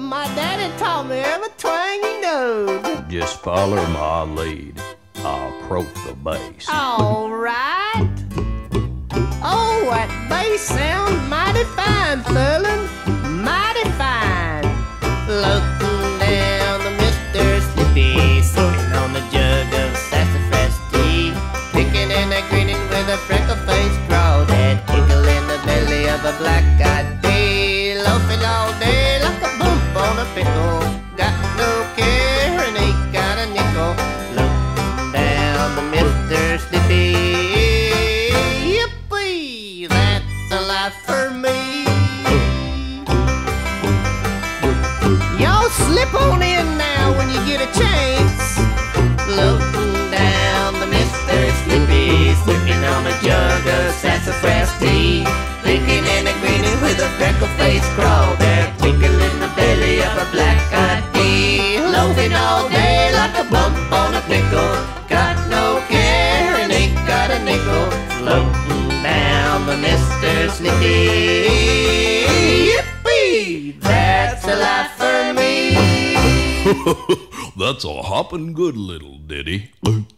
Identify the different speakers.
Speaker 1: My daddy taught me every twang he knowed.
Speaker 2: Just follow my lead. I'll croak the bass.
Speaker 1: All right. Oh, that bass sounds mighty fine, fellin', mighty fine. Looking down the Misterslippi, sipping on a jug of sassafras tea, picking and a grinning with a freckle-faced crawdad, tickle in the belly of a black-eyed bee, loafing all day like a bump on a pickle. Got no care and ain't got a nickel. Looking down the Misterslippi. The life for me. Y'all slip on in now when you get a chance. Floating down the Misterslippi, sipping on a jug of sassafras tea, blinking and a grinning with a freckle-faced crawdad, twinkle in the belly of a black-eyed bee, loafing all day like a bump on a pickle. Got no care and ain't got a nickel. Floating down the Misterslippi. Yippee! That's a life for me.
Speaker 2: That's a hoppin' good little ditty.